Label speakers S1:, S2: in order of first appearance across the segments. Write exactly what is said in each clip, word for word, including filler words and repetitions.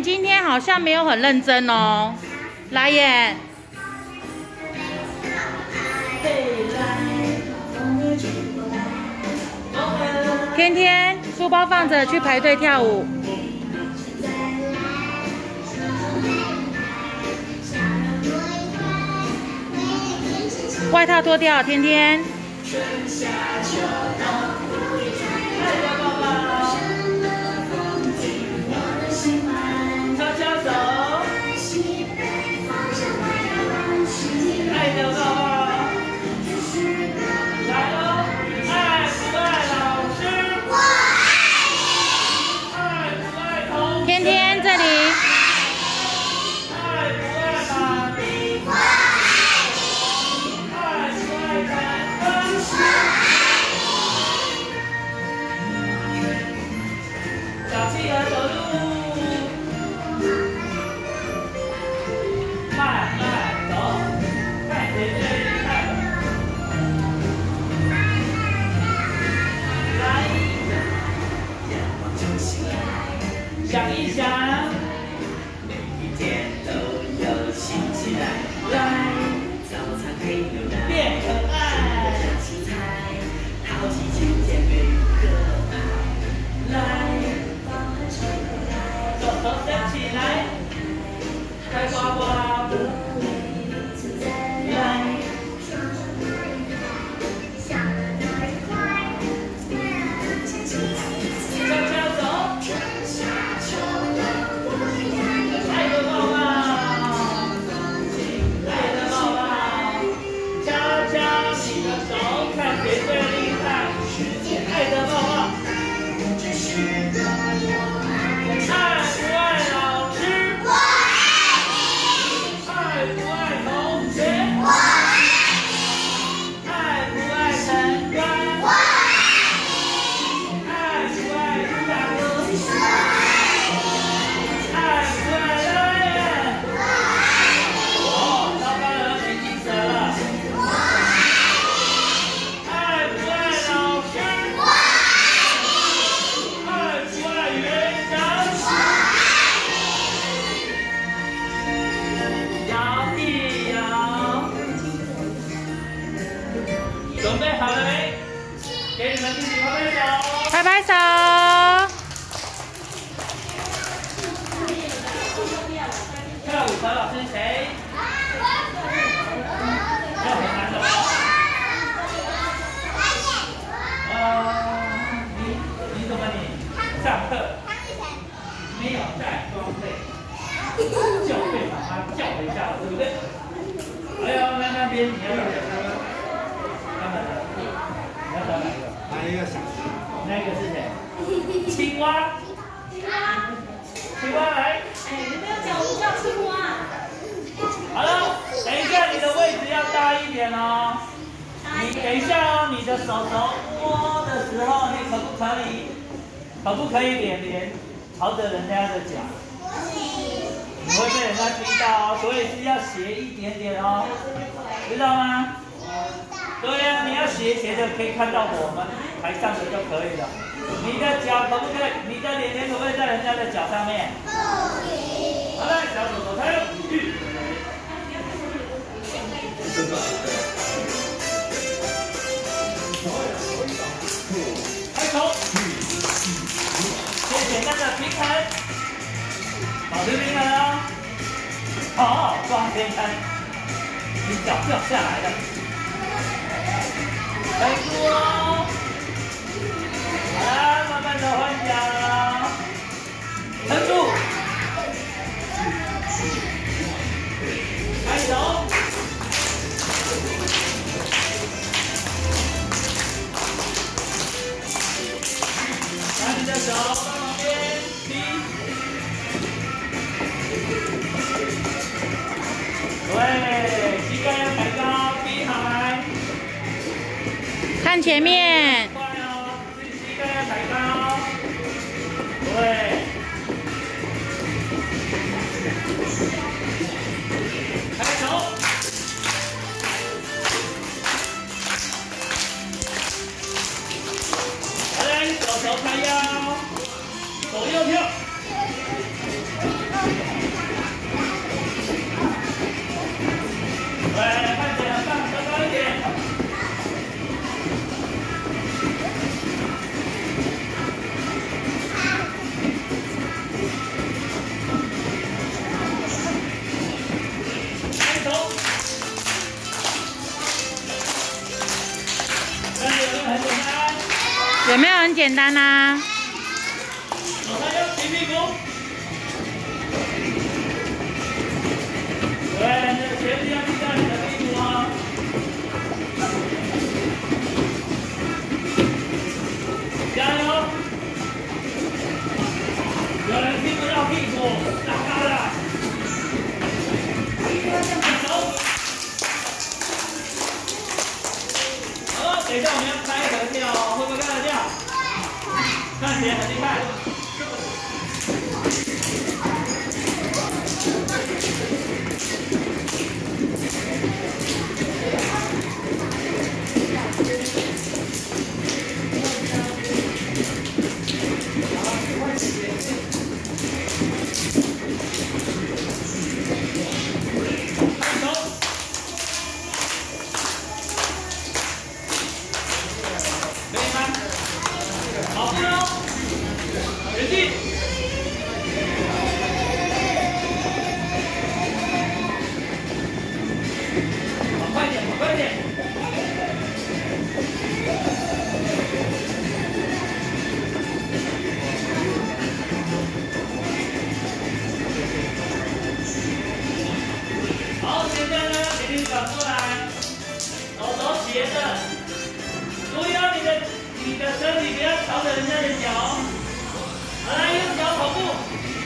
S1: 燕今天好像没有很认真哦，来燕。天天书包放着，去排队跳舞。外套脱掉，天天。悄悄走。爱的抱抱。来喽！爱不爱老师？我爱你。爱不爱同学？天天这里。爱不爱妈咪？我爱你。爱不爱晨晨？我爱你。小企鹅走路。慢慢走，看谁最厉害。来，想一想，每一天都有新期待。来，早餐配牛奶，变可爱。青菜，好奇心姐妹可爱。来，手手伸起来，开呱呱。准备好了没？给你们自己拍拍手。拍拍手。跳舞的老师是谁？要很难的。呃，你你怎么你上课没有带装备，就被妈妈叫了一下，对不对？还有那那边你要找谁？你要找哪一个？哪一个想？那个是谁？青蛙。青蛙。青蛙来。哎，你不要讲，我叫青蛙。好了，等一下你的位置要大一点哦。你等一下哦，你的手手摸的时候，你可不可以？可不可以脸脸朝着人家的脚？你会被人家听到哦，所以是要斜一点点哦，知道吗？对呀、啊，你要斜斜的，可以看到我们台上的就可以了。你的脚可不可以？你的脸脸可不可以在人家的脚上面？可以。好了，小手手开了，预备。开口。先简单的平衡，保持平衡哦。好，双边撑，你脚掉下来了。撑住哦！好了，慢慢的换脚，撑住，开手，把你的手放旁边，踢，对，膝盖要抬高，踢好来。看前面，快哦，膝盖要抬高，对，开手，来，手手抬腰，左右跳，
S2: 有没有很简单啊？
S1: 手上要提屁股。对，你的鞋子要踢到你的屁股哦。加油！有人踢不到屁股，打高了。手。好，等一下我们要开合跳哦，会不会开合跳？看起来很厉害。好，现在呢，给你转过来，手手斜着，注意哦，你的你的身体不要朝着人家的脚。好，来，用脚跑步。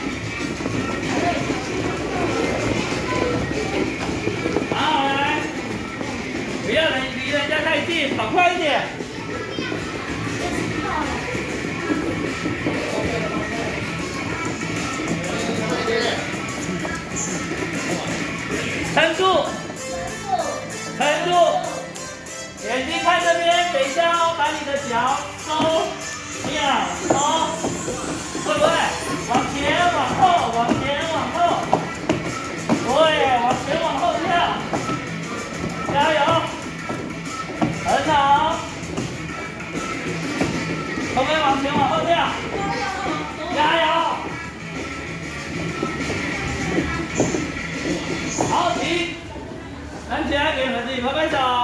S1: 好，来，不要人离人家太近，跑快一点。撑住，撑住，眼睛看这边，等一下哦，把你的脚收，秒收，会不会？往前，往后，往前，往后，对，往前往后跳，加油，很好，后面往前往后跳，加油。好，停，站起来，给你们自己拍拍手。